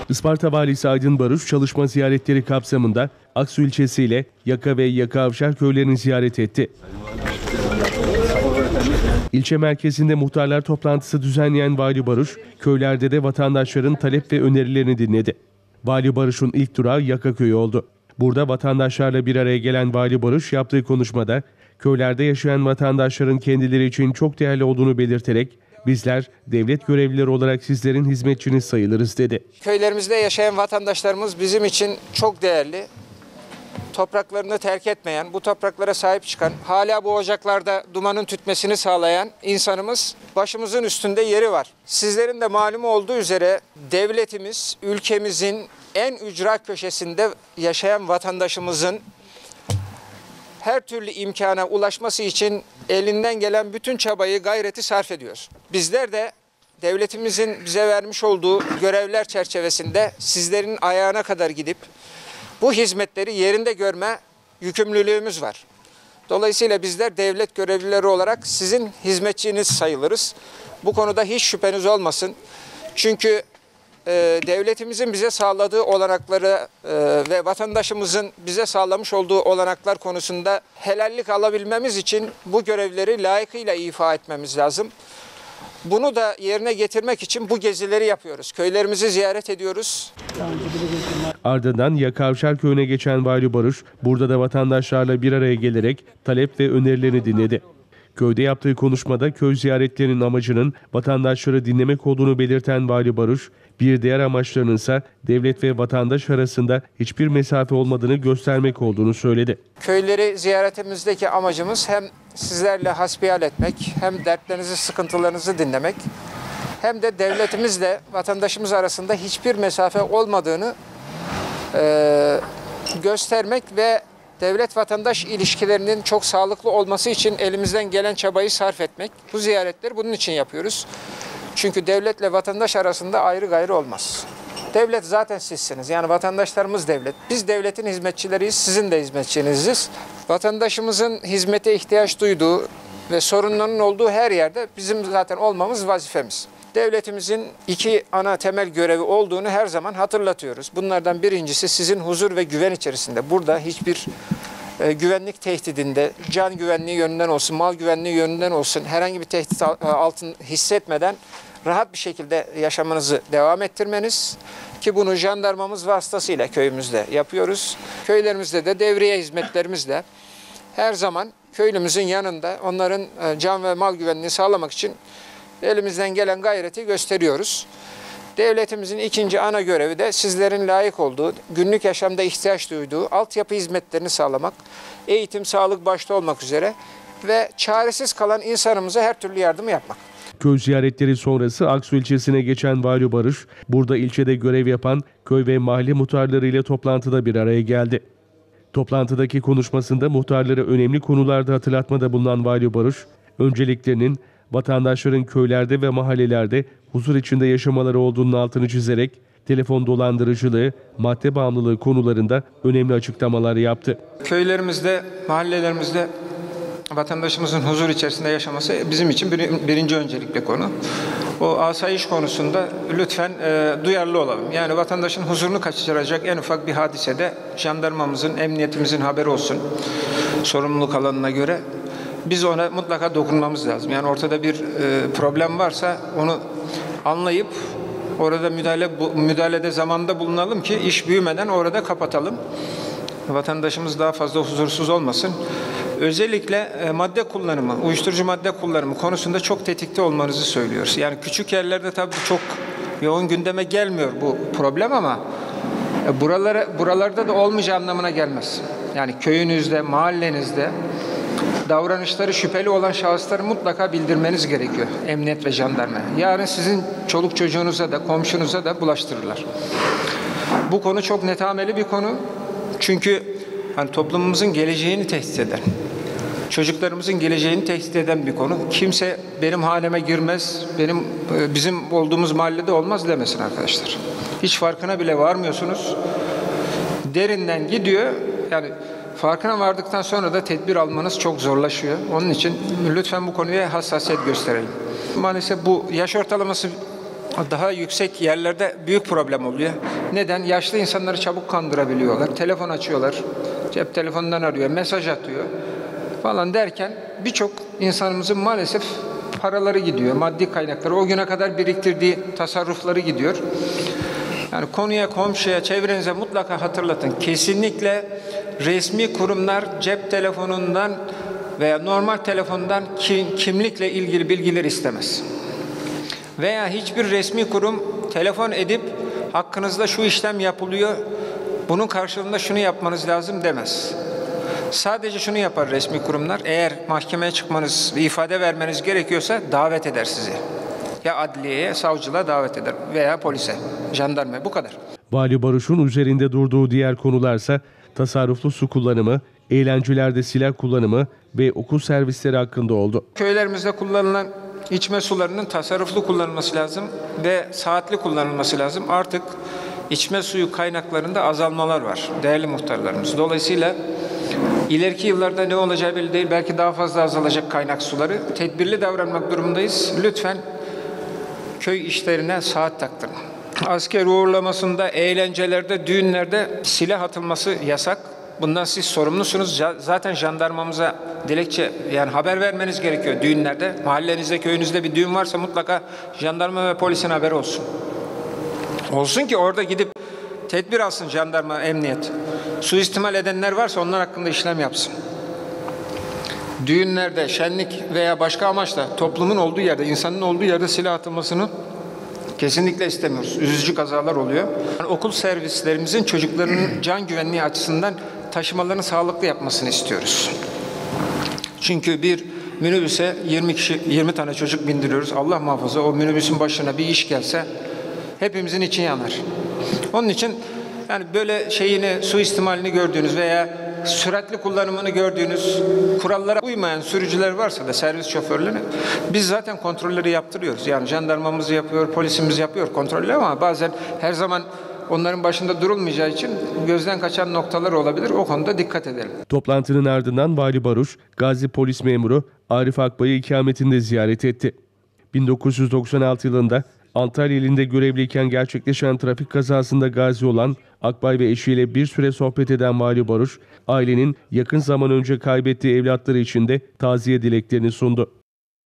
Isparta Valisi Aydın Barış çalışma ziyaretleri kapsamında Aksu ilçesiyle Yaka ve Yaka-Avşar köylerini ziyaret etti. İlçe merkezinde muhtarlar toplantısı düzenleyen Vali Barış, köylerde de vatandaşların talep ve önerilerini dinledi. Vali Barış'ın ilk durağı Yaka köyü oldu. Burada vatandaşlarla bir araya gelen Vali Barış yaptığı konuşmada köylerde yaşayan vatandaşların kendileri için çok değerli olduğunu belirterek "Bizler devlet görevlileri olarak sizlerin hizmetçiniz sayılırız" dedi. Köylerimizde yaşayan vatandaşlarımız bizim için çok değerli. Topraklarını terk etmeyen, bu topraklara sahip çıkan, hala bu ocaklarda dumanın tütmesini sağlayan insanımız başımızın üstünde yeri var. Sizlerin de malumu olduğu üzere devletimiz ülkemizin en ücra köşesinde yaşayan vatandaşımızın her türlü imkana ulaşması için elinden gelen bütün çabayı, gayreti sarf ediyor. Bizler de devletimizin bize vermiş olduğu görevler çerçevesinde sizlerin ayağına kadar gidip bu hizmetleri yerinde görme yükümlülüğümüz var. Dolayısıyla bizler devlet görevlileri olarak sizin hizmetçiniz sayılırız. Bu konuda hiç şüpheniz olmasın. Çünkü devletimizin bize sağladığı olanakları ve vatandaşımızın bize sağlamış olduğu olanaklar konusunda helallik alabilmemiz için bu görevleri layıkıyla ifa etmemiz lazım. Bunu da yerine getirmek için bu gezileri yapıyoruz. Köylerimizi ziyaret ediyoruz. Ardından Yaka-Avşar köyüne geçen Vali Barış, burada da vatandaşlarla bir araya gelerek talep ve önerilerini dinledi. Köyde yaptığı konuşmada köy ziyaretlerinin amacının vatandaşları dinlemek olduğunu belirten Vali Barış, bir diğer amaçlarının ise devlet ve vatandaş arasında hiçbir mesafe olmadığını göstermek olduğunu söyledi. Köyleri ziyaretimizdeki amacımız hem sizlerle hasbihal etmek, hem dertlerinizi, sıkıntılarınızı dinlemek, hem de devletimizle vatandaşımız arasında hiçbir mesafe olmadığını göstermek ve devlet-vatandaş ilişkilerinin çok sağlıklı olması için elimizden gelen çabayı sarf etmek. Bu ziyaretleri bunun için yapıyoruz. Çünkü devletle vatandaş arasında ayrı gayrı olmaz. Devlet zaten sizsiniz. Yani vatandaşlarımız devlet. Biz devletin hizmetçileriyiz, sizin de hizmetçiniziz. Vatandaşımızın hizmete ihtiyaç duyduğu ve sorunlarının olduğu her yerde bizim zaten olmamız vazifemiz. Devletimizin iki ana temel görevi olduğunu her zaman hatırlatıyoruz. Bunlardan birincisi sizin huzur ve güven içerisinde. Burada hiçbir güvenlik tehdidinde, can güvenliği yönünden olsun, mal güvenliği yönünden olsun herhangi bir tehdit altın hissetmeden rahat bir şekilde yaşamınızı devam ettirmeniz, ki bunu jandarmamız vasıtasıyla köyümüzde yapıyoruz. Köylerimizde de devriye hizmetlerimizle her zaman köylümüzün yanında onların can ve mal güvenliğini sağlamak için elimizden gelen gayreti gösteriyoruz. Devletimizin ikinci ana görevi de sizlerin layık olduğu, günlük yaşamda ihtiyaç duyduğu altyapı hizmetlerini sağlamak, eğitim, sağlık başta olmak üzere ve çaresiz kalan insanımıza her türlü yardımı yapmak. Köy ziyaretleri sonrası Aksu ilçesine geçen Vali Barış, burada ilçede görev yapan köy ve mahalle muhtarlarıyla toplantıda bir araya geldi. Toplantıdaki konuşmasında muhtarlara önemli konularda hatırlatmada bulunan Vali Barış, önceliklerinin vatandaşların köylerde ve mahallelerde huzur içinde yaşamaları olduğunun altını çizerek telefon dolandırıcılığı, madde bağımlılığı konularında önemli açıklamalar yaptı. Köylerimizde, mahallelerimizde vatandaşımızın huzur içerisinde yaşaması bizim için birinci öncelikli konu. O asayiş konusunda lütfen duyarlı olalım. Yani vatandaşın huzurunu kaçıracak en ufak bir hadisede jandarmamızın, emniyetimizin haberi olsun sorumluluk alanına göre. Biz ona mutlaka dokunmamız lazım. Yani ortada bir problem varsa onu anlayıp orada müdahalede zamanında bulunalım ki iş büyümeden orada kapatalım. Vatandaşımız daha fazla huzursuz olmasın. Özellikle madde kullanımı, uyuşturucu madde kullanımı konusunda çok tetikte olmanızı söylüyoruz. Yani küçük yerlerde tabii çok yoğun gündeme gelmiyor bu problem ama buralarda da olmayacağı anlamına gelmez. Yani köyünüzde, mahallenizde davranışları şüpheli olan şahısları mutlaka bildirmeniz gerekiyor emniyet ve jandarma. Yarın sizin çoluk çocuğunuza da, komşunuza da bulaştırırlar. Bu konu çok netameli bir konu. Çünkü hani toplumumuzun geleceğini tehdit eden, çocuklarımızın geleceğini tehdit eden bir konu. Kimse benim haneme girmez, bizim olduğumuz mahallede olmaz demesin arkadaşlar. Hiç farkına bile varmıyorsunuz. Derinden gidiyor. Yani farkına vardıktan sonra da tedbir almanız çok zorlaşıyor. Onun için lütfen bu konuya hassasiyet gösterelim. Maalesef bu yaş ortalaması daha yüksek yerlerde büyük problem oluyor. Neden? Yaşlı insanları çabuk kandırabiliyorlar. Telefon açıyorlar. Cep telefonundan arıyor, mesaj atıyor falan derken birçok insanımızın maalesef paraları gidiyor. Maddi kaynakları, o güne kadar biriktirdiği tasarrufları gidiyor. Yani konuya, komşuya, çevrenize mutlaka hatırlatın. Kesinlikle resmi kurumlar cep telefonundan veya normal telefondan kimlikle ilgili bilgiler istemez. Veya hiçbir resmi kurum telefon edip hakkınızda şu işlem yapılıyor, bunun karşılığında şunu yapmanız lazım demez. Sadece şunu yapar resmi kurumlar, eğer mahkemeye çıkmanız ve ifade vermeniz gerekiyorsa davet eder sizi. Ya adliyeye, savcılığa davet eder veya polise, jandarmaya, bu kadar. Vali Barış'ın üzerinde durduğu diğer konularsa tasarruflu su kullanımı, eğlencelerde silah kullanımı ve okul servisleri hakkında oldu. Köylerimizde kullanılan içme sularının tasarruflu kullanılması lazım ve saatli kullanılması lazım. Artık içme suyu kaynaklarında azalmalar var değerli muhtarlarımız. Dolayısıyla ileriki yıllarda ne olacağı belli değil. Belki daha fazla azalacak kaynak suları. Tedbirli davranmak durumundayız. Lütfen köy işlerine saat taktırın. Asker uğurlamasında, eğlencelerde, düğünlerde silah atılması yasak. Bundan siz sorumlusunuz. Zaten jandarmamıza dilekçe, yani haber vermeniz gerekiyor düğünlerde. Mahallenizde, köyünüzde bir düğün varsa mutlaka jandarma ve polisin haberi olsun. Olsun ki orada gidip tedbir alsın jandarma, emniyet. Suistimal edenler varsa onlar hakkında işlem yapsın. Düğünlerde, şenlik veya başka amaçla toplumun olduğu yerde, insanın olduğu yerde silah atılmasını kesinlikle istemiyoruz. Üzücü kazalar oluyor. Yani okul servislerimizin çocuklarının can güvenliği açısından taşımalarını sağlıklı yapmasını istiyoruz. Çünkü bir minibüse 20 tane çocuk bindiriyoruz. Allah muhafaza o minibüsün başına bir iş gelse hepimizin için yanar. Onun için yani böyle suistimalini gördüğünüz veya süratli kullanımını gördüğünüz, kurallara uymayan sürücüler varsa da servis şoförleri, biz zaten kontrolleri yaptırıyoruz. Yani jandarmamız yapıyor, polisimiz yapıyor kontrolleri ama bazen her zaman onların başında durulmayacağı için gözden kaçan noktalar olabilir. O konuda dikkat edelim. Toplantının ardından Vali Barış, Gazi Polis Memuru Arif Akbay'ı ikametinde ziyaret etti. 1996 yılında Antalya ilinde görevliyken gerçekleşen trafik kazasında gazi olan Akbay ve eşiyle bir süre sohbet eden Vali Barış, ailenin yakın zaman önce kaybettiği evlatları için de taziye dileklerini sundu.